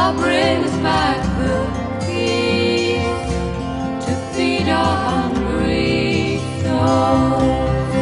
bring us back the peace to feed our hungry souls.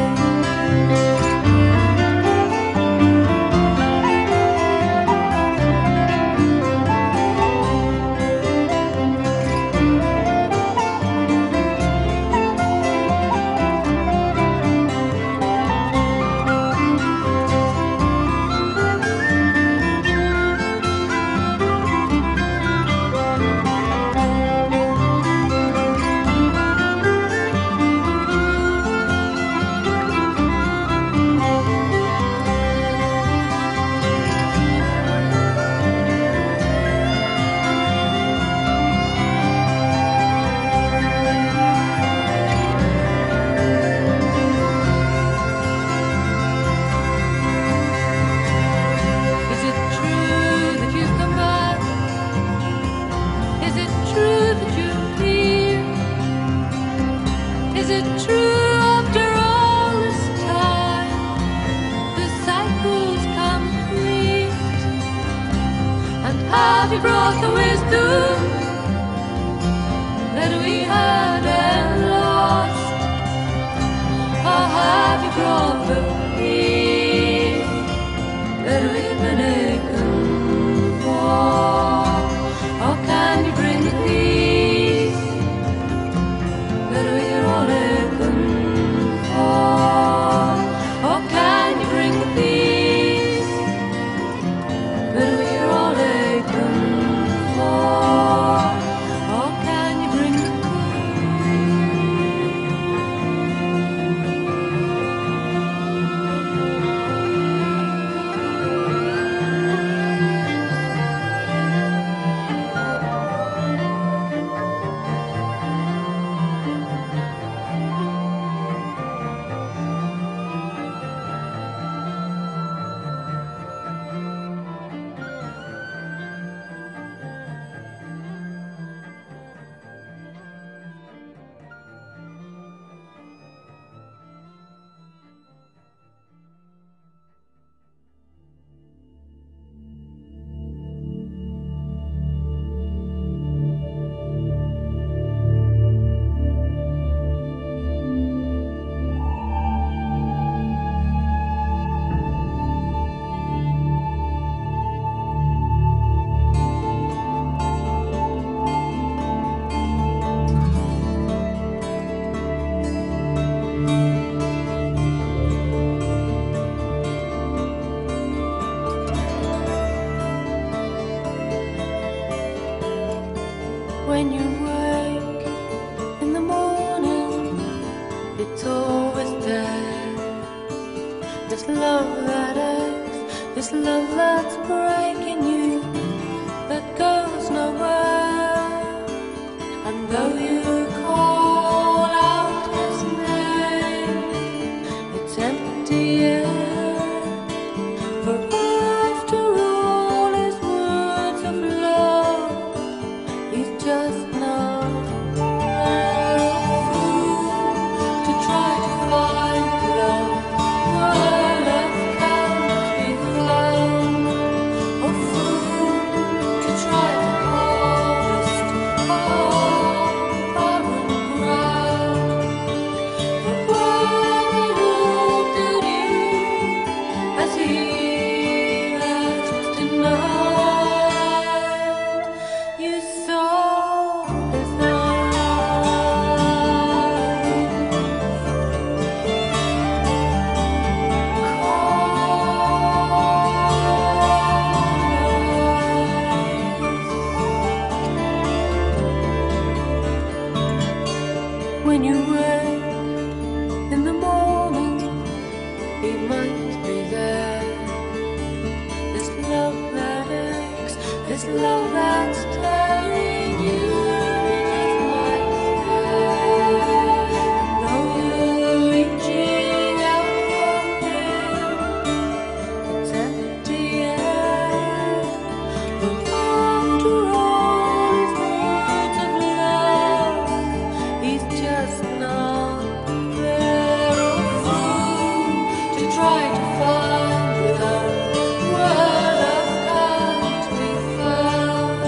Is it true after all this time the cycle's complete? And have you brought the wisdom that we had and lost? Or have you brought the peace that we've been aching for? Or can you bring the peace that we're all aching for? Or can you bring the peace that we're all aching for? Or can you bring the When you wake in the morning, it's always there. This love that aches, this love that's breaking you, that goes nowhere. And though you call out his name, it's empty air. For after all his words of love, he's just not there. A fool to try to find love where love can't be found. A fool to try to harvest all barren ground. But when he looked at you as he left tonight, you saw his eyes. When you wake in the morning, he might be there. This love that aches, this love that's tearing you is right there. Though you're reaching out for him, it's empty air. But after all his words of love, he's just not there. A fool to try to find love where love can't be found.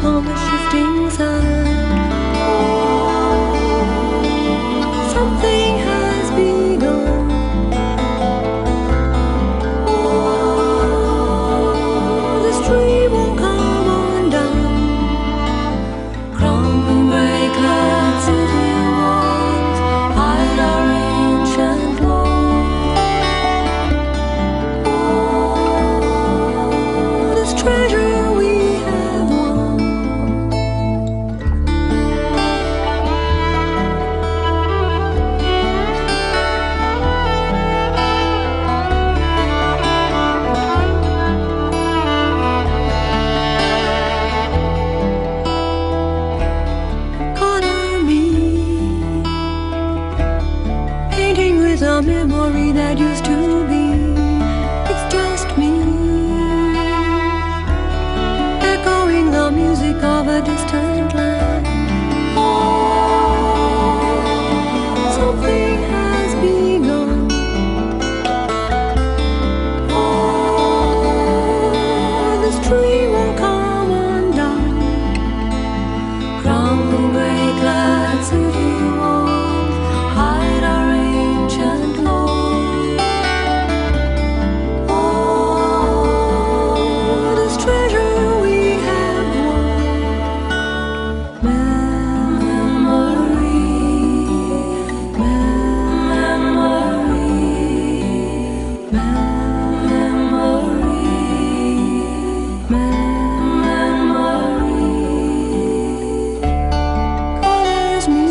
on the shifting sand. Something has begun. This tree won't come undone. Crumbling gray clad city walls hide our ancient law. This treasure we have won. Color me, painting with a memory that used to be. It's just me, echoing the music of a distant land. Something has begun. This tree won't come undone. Crumbling gray clad city walls hide our ancient law. This treasure we have won. Memory, memory, memory, memory. Colors me.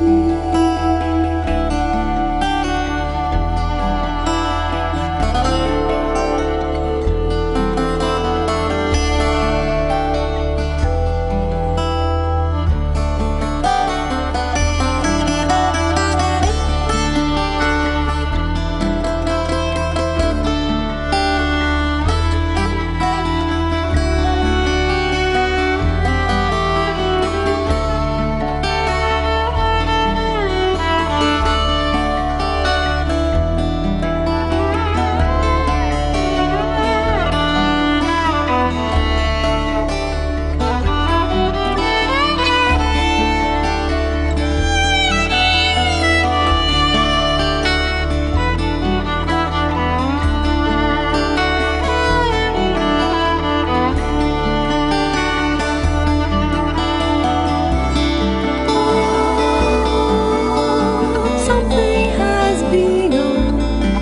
Something has begun.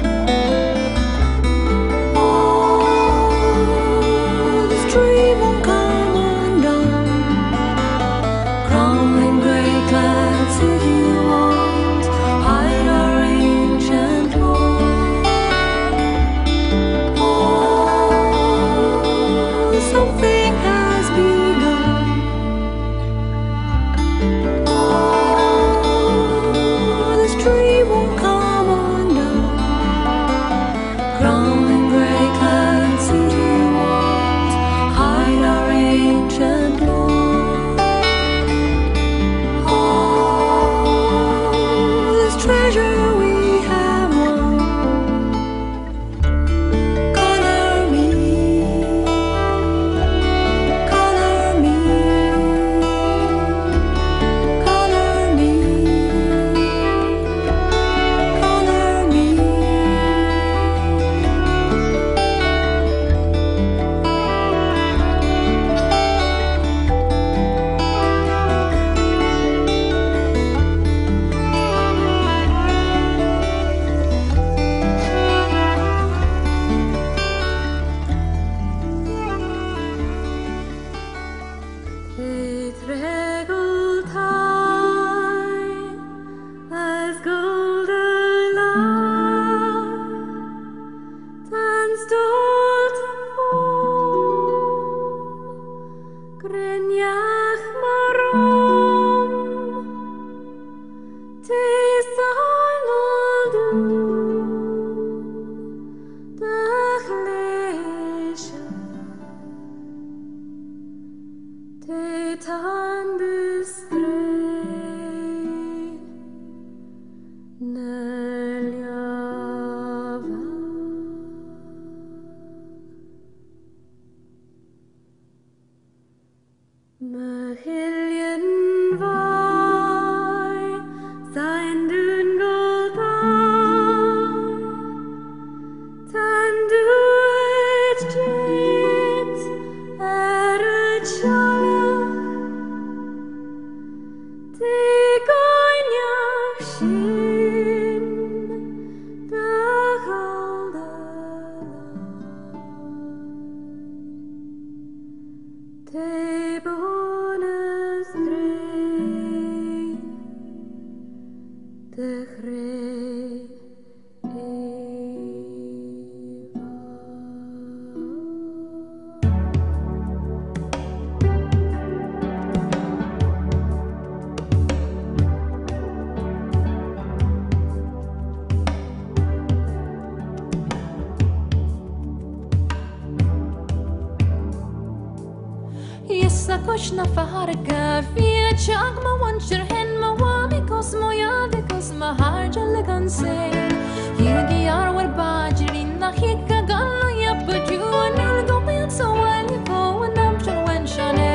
This tree won't come undone. Crumbling gray clad city walls hide our ancient law. Something has begun. This tree won't come undone. Crumbling gray clad city walls hide our ancient law. This treasure we have won. Color me, color me, color me, color me. It regeled time as golden light and stolte form Grenjach marom Tis du Dach lesche Te tan hiljen vai, sein dungel tan duet dit, chalach, de goinach shin, da te bonus grey, de grey Yesa koshna faharga via chag ma wancher hen ma wami kosmo yade kosma harja legan se Yugi ar war bajri na hika gallo ya but you anul go ben so while you go and I'm sure when shane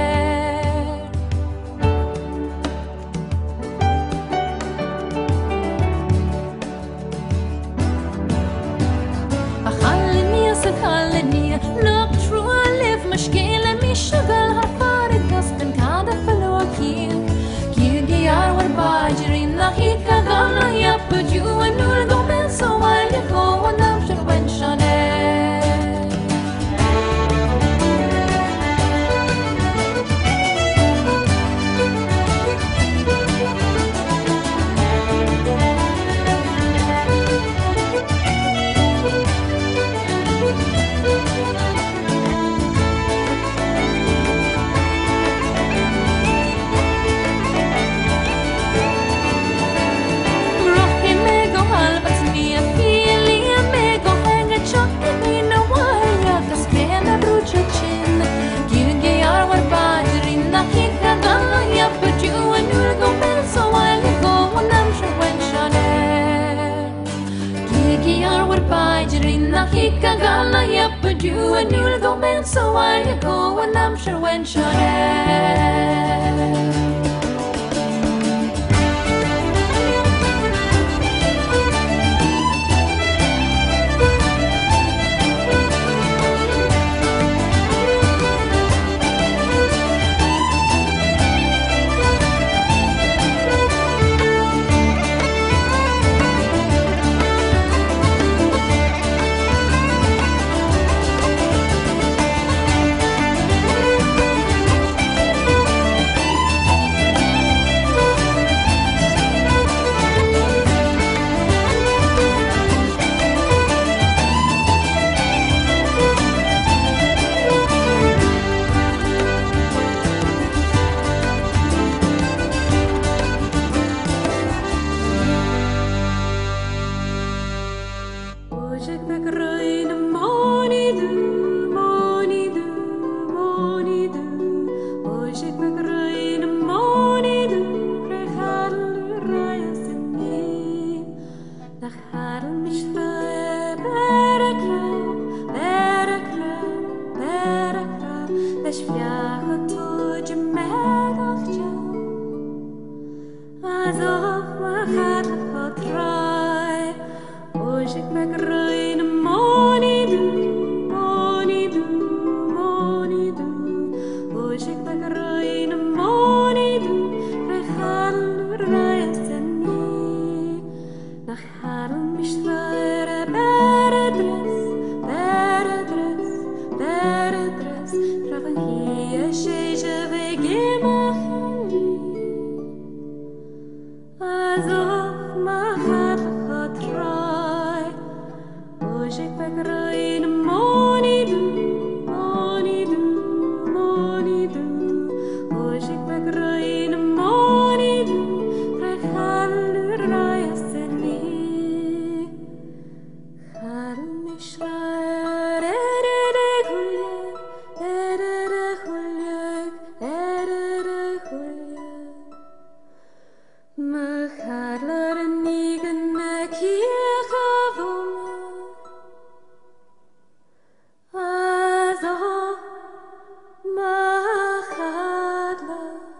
خلني look true I live مشكلة مش شغل هفارق قصدن كاد فلوكين كيجي أروى باجري ناحيك غلا يبجو ونور قومن سوال يكو ونمشر وين شانه Hika gala yappa du and you'll go man so while you go and I'm sure when Machadla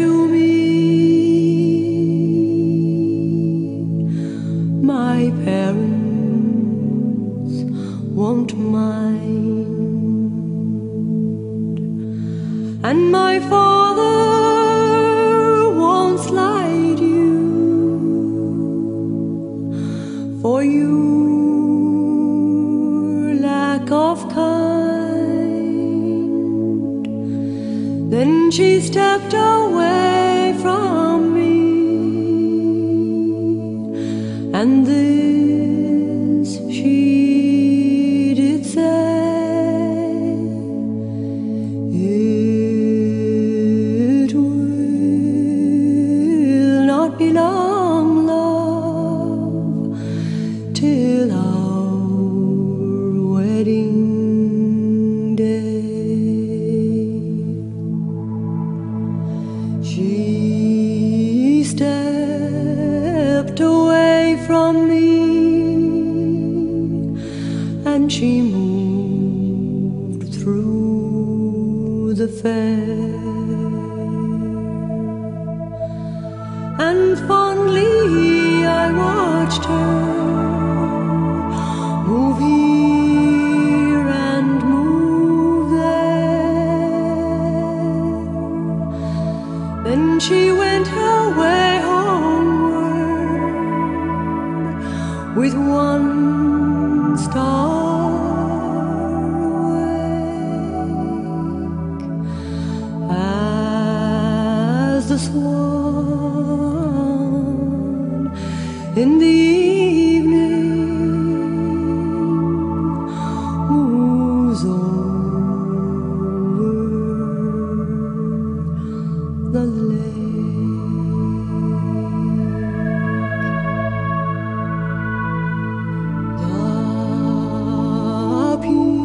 to me, my parents won't mind, and my father won't slight you for your lack of kind. Then she stepped away from me, and this she did say: it will not be long, love, till our wedding day. She stepped away from me, and she moved through the fair, and fondly I watched her move here and move there. Then she went her way homeward with one star awake, as the swan in the evening moves over the lake. The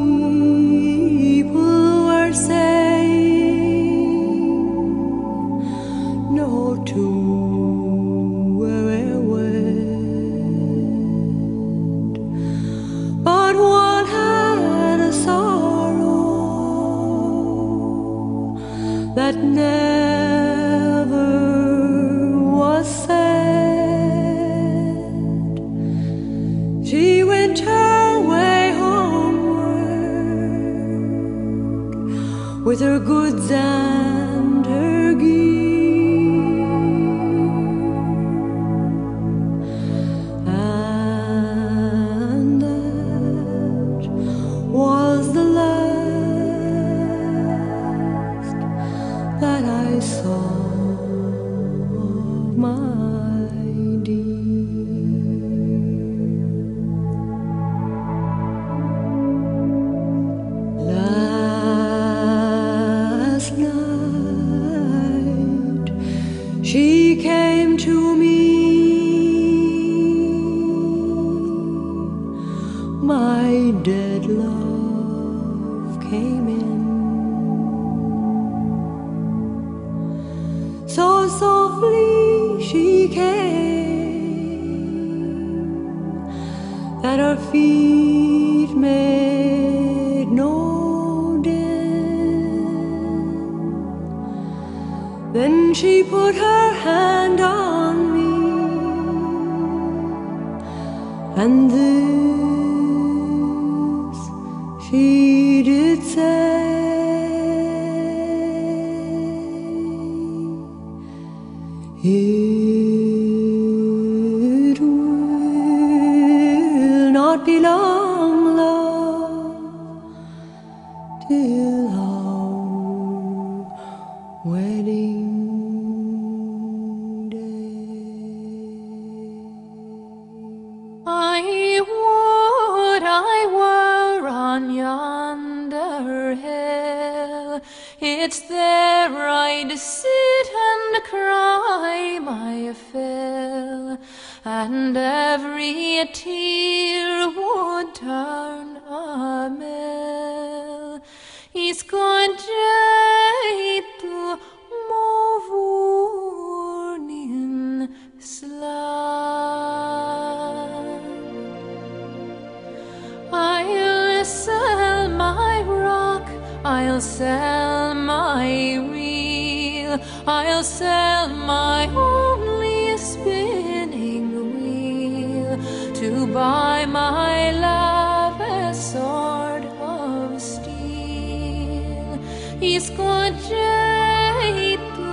people were saying no two were wed, but one had a sorrow that never was said. She went her way homeward with her goods and her gear, and that was the last that I saw of my dear. Last night she came to me, my dead love came in, so softly she came that her feet made no din. Then she put her hand on me, and this she did say: it will not be long, love, till our wedding day. I would I were on yonder hill, it's there I'd sit and cry my fill, and every tear would turn a mill. Iskojaitu movurnin slan. I'll sell my rock, I'll sell my reel, I'll sell my only spinning wheel to buy my love a sword of steel. Iskończytu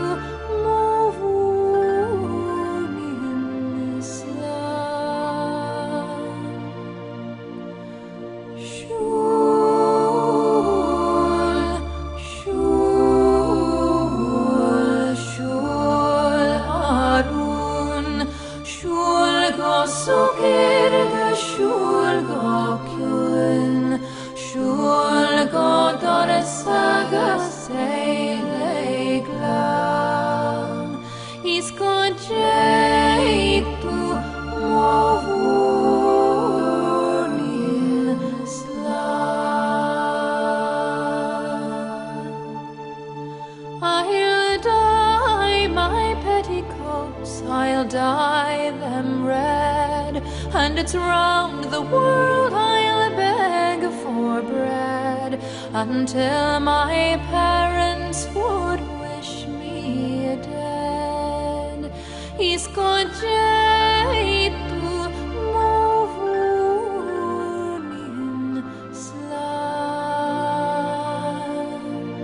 mówił slan. I'll dye my petticoats, I'll dye them red, and it's round the world I'll beg for bread, until my parents would wish me dead. Iskończytu mówił slan.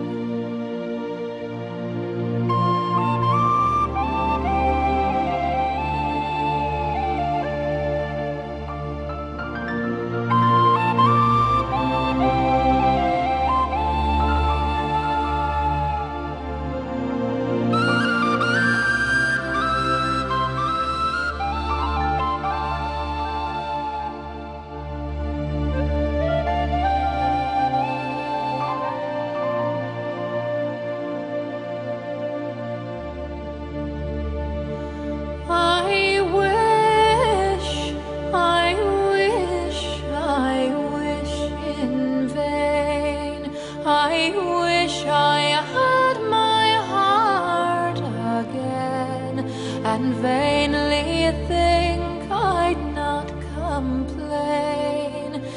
I wish I had my heart again, and vainly think I'd not complain.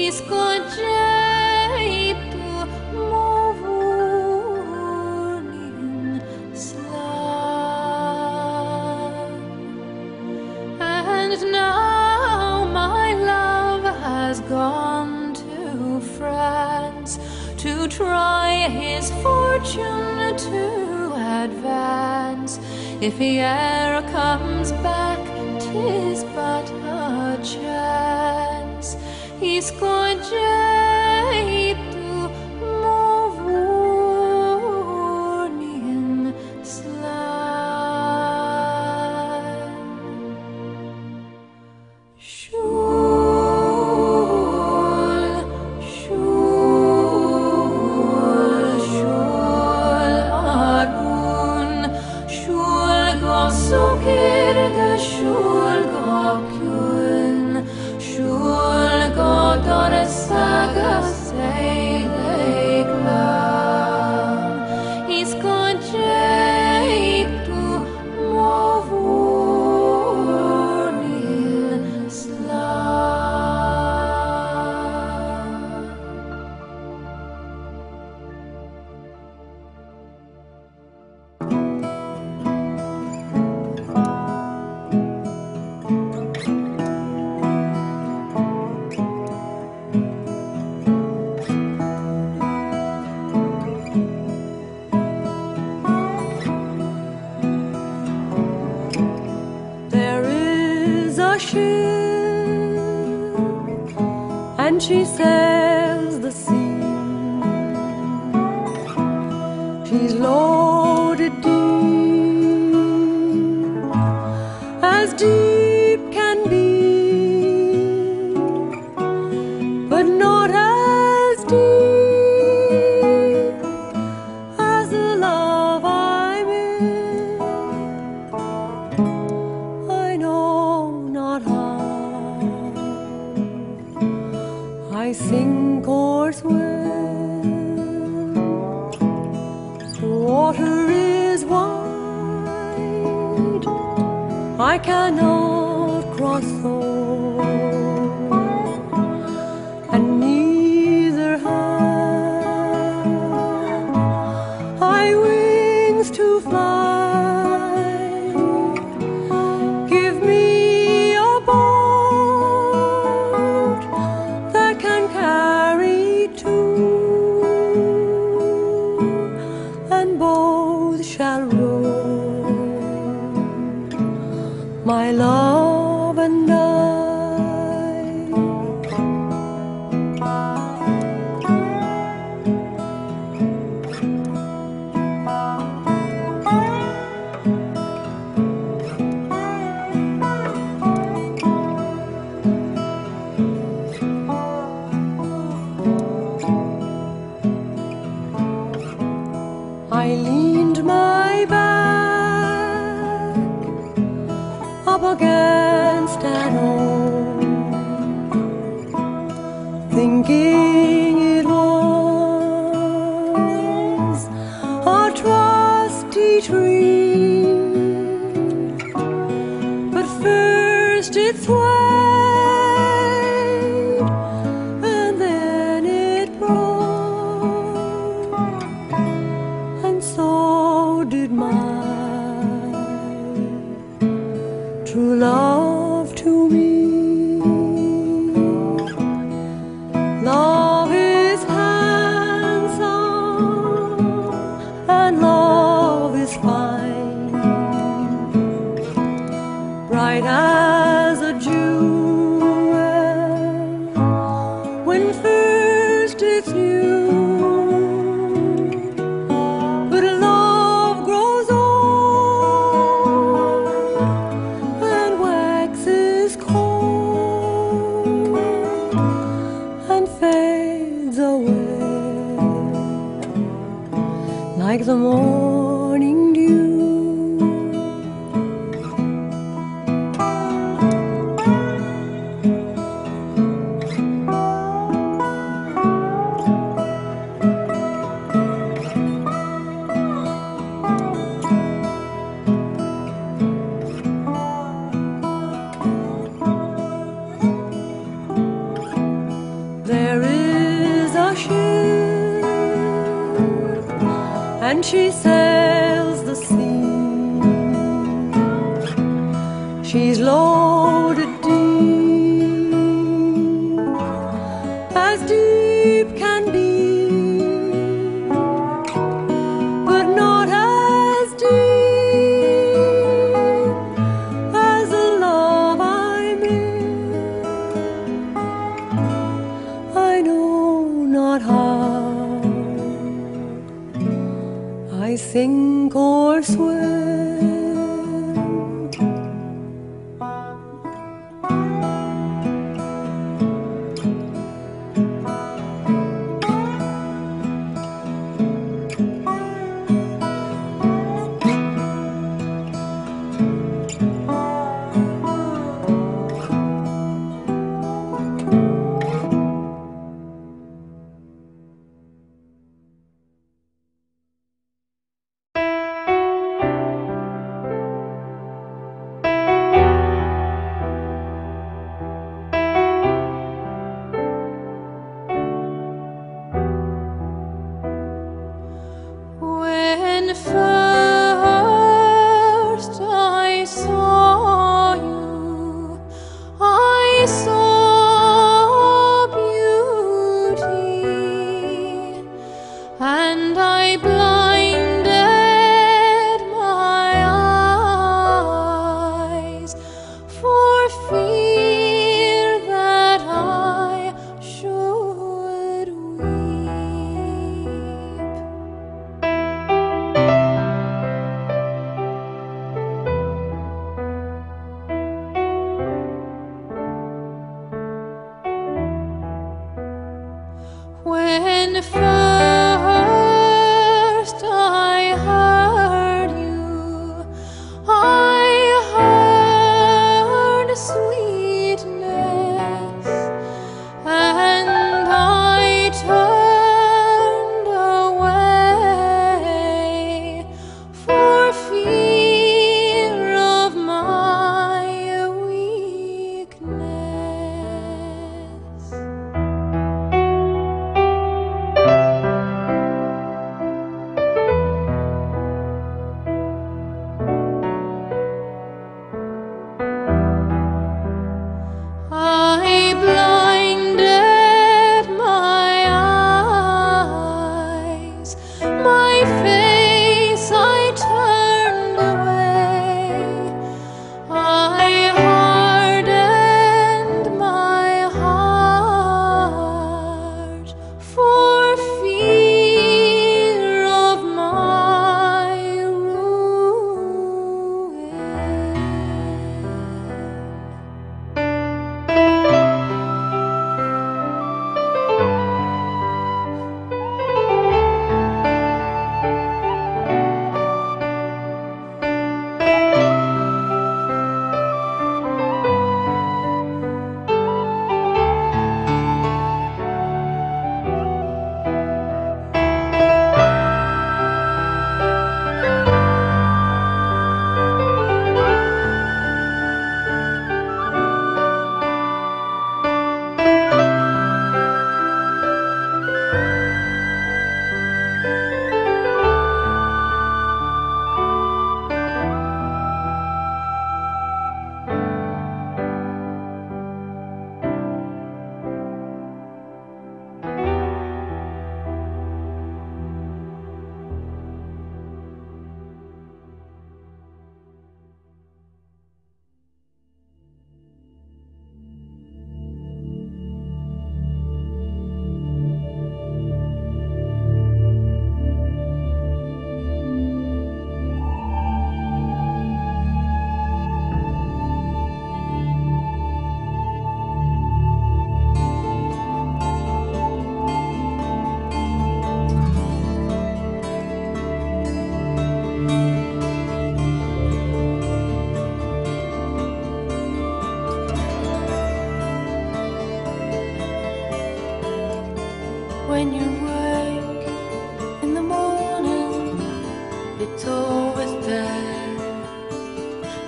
Iskończytu mówił slan. And now my love has gone to France to try his fortune to advance. If he e'er comes back, 'tis but a chance. Iskończytu mówił slan. And she sails the sea. She's loaded deep, as deep can be, but not as deep as the love I'm in. I know not how I sink or swim. The water is wide, I cannot cross over, and neither have I wings to fly. my love and I. I leaned my back up against an oak, thinking it was a trusty tree. But first it swayed, and then it broke, and so did my true love to me. Love is handsome and love is fine, bright as a jewel when first it's new. But love grows old and waxes cold and fades away like the morning dew. There is a ship, and she sails the sea. She's loaded deep, as deep can be, but not as deep as the love I'm in. I know not how I sink or swim.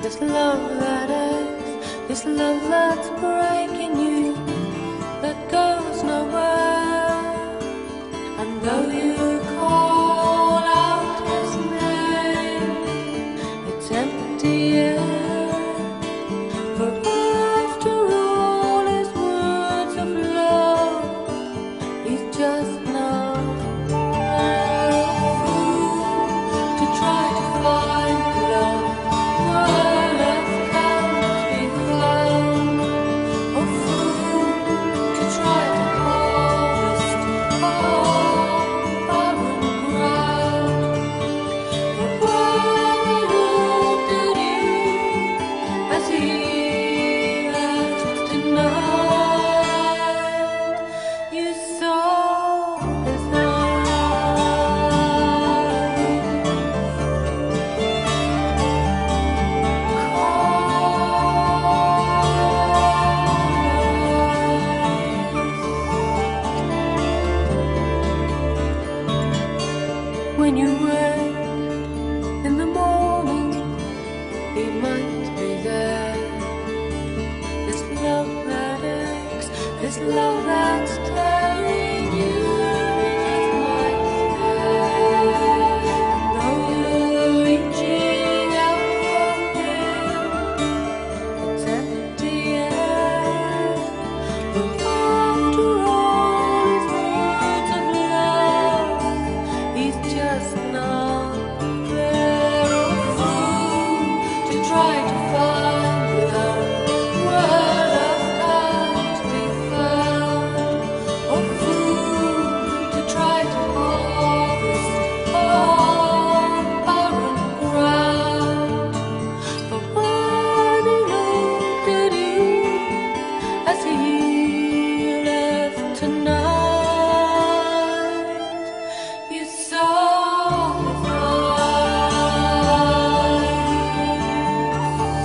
this love that aches, this love that's breaking you, that goes nowhere. And though you call out his name, it's empty air. For after all his words of love, he's just not there. A fool to try to find love where love can't be found. A fool to try to harvest all barren ground. But when he looked at you as he left tonight, you saw his eyes. When you wake in the morning, he might be there. This love that aches, this love that's tearing you is right there. Though you're reaching out for him, it's empty air. But after all his words of love, he's just not there. A fool to try to find love where love can't be found. A fool to try to harvest all barren ground. But when he looked at you as he left tonight, you saw his eyes.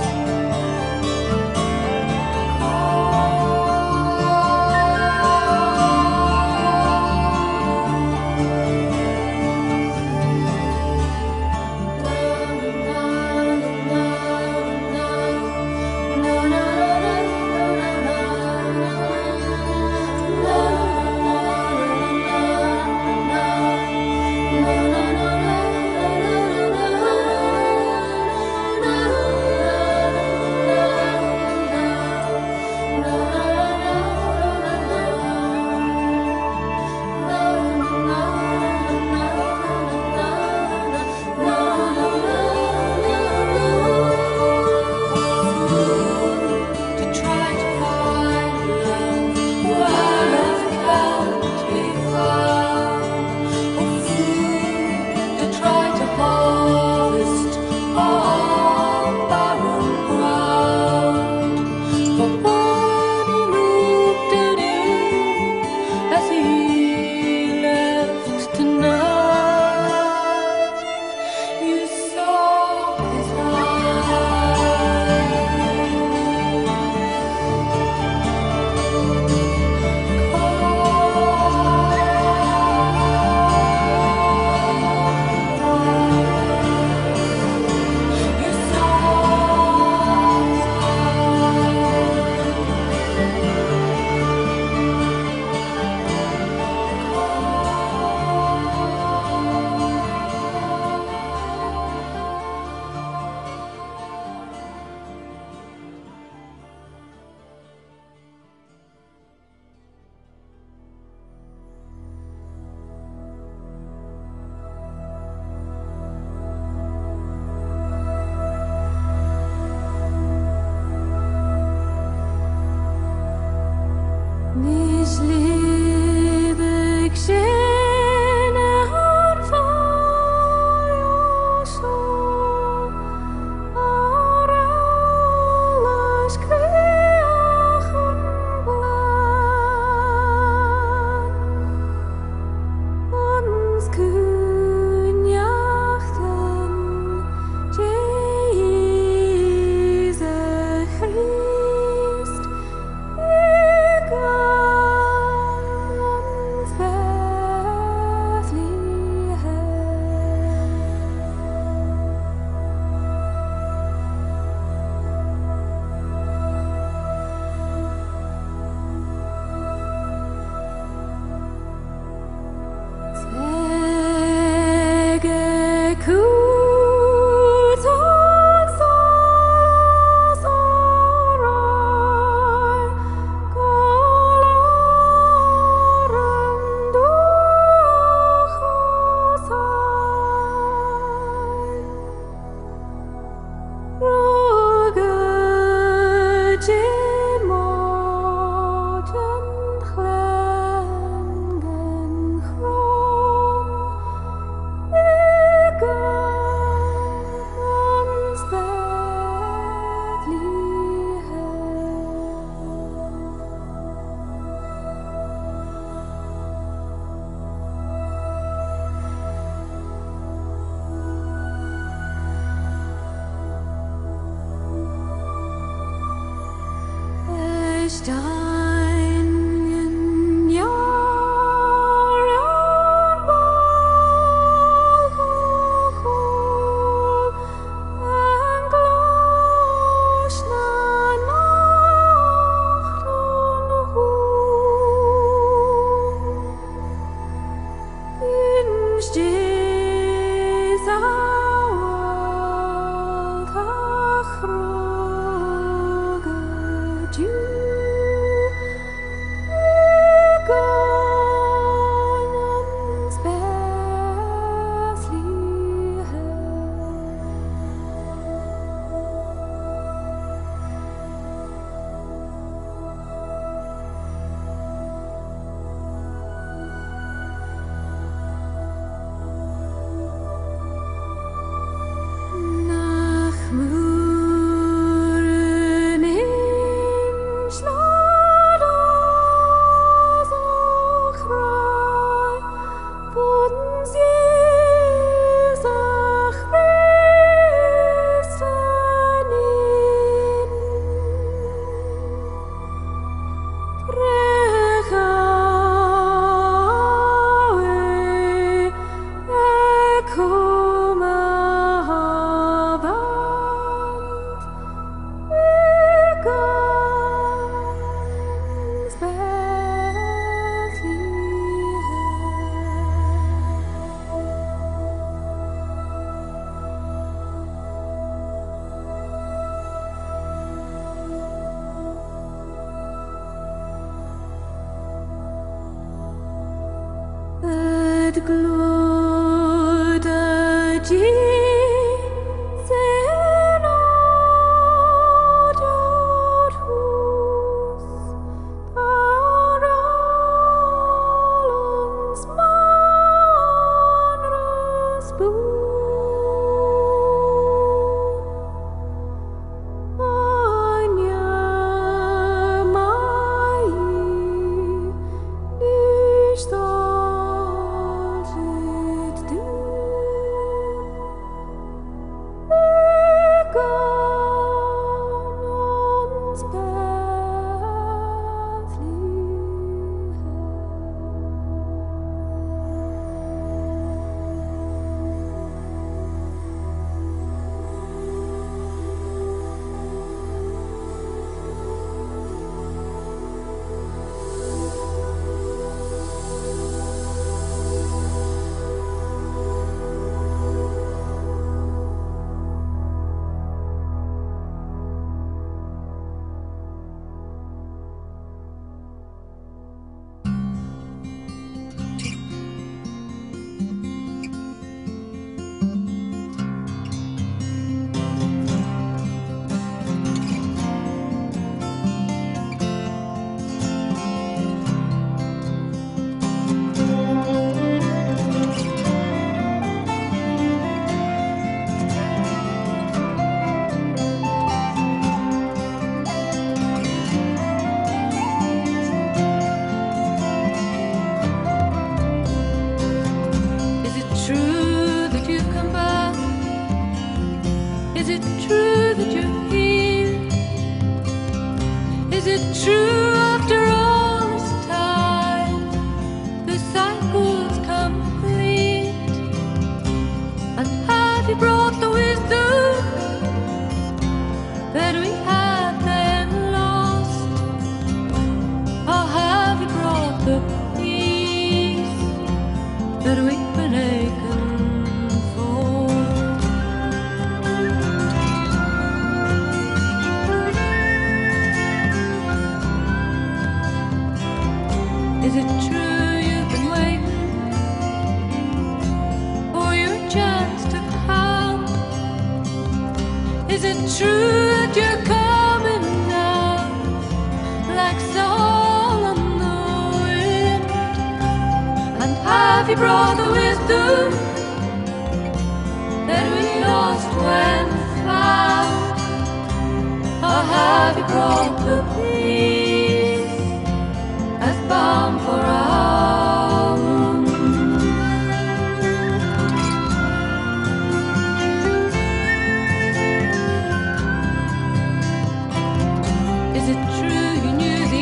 Is it true you knew the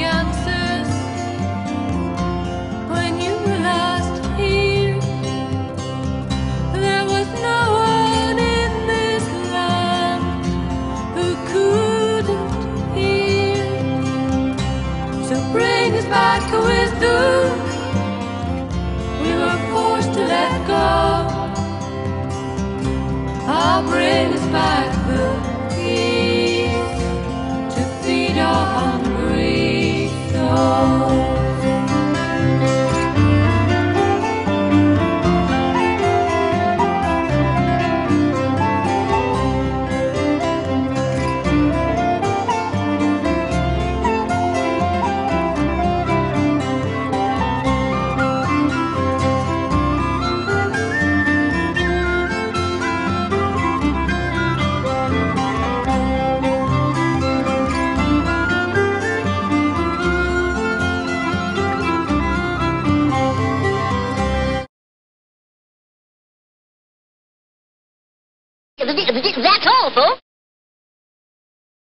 back with through. We were forced to let go. I'll bring us back the peace to feed our hungry souls. That's all, folks.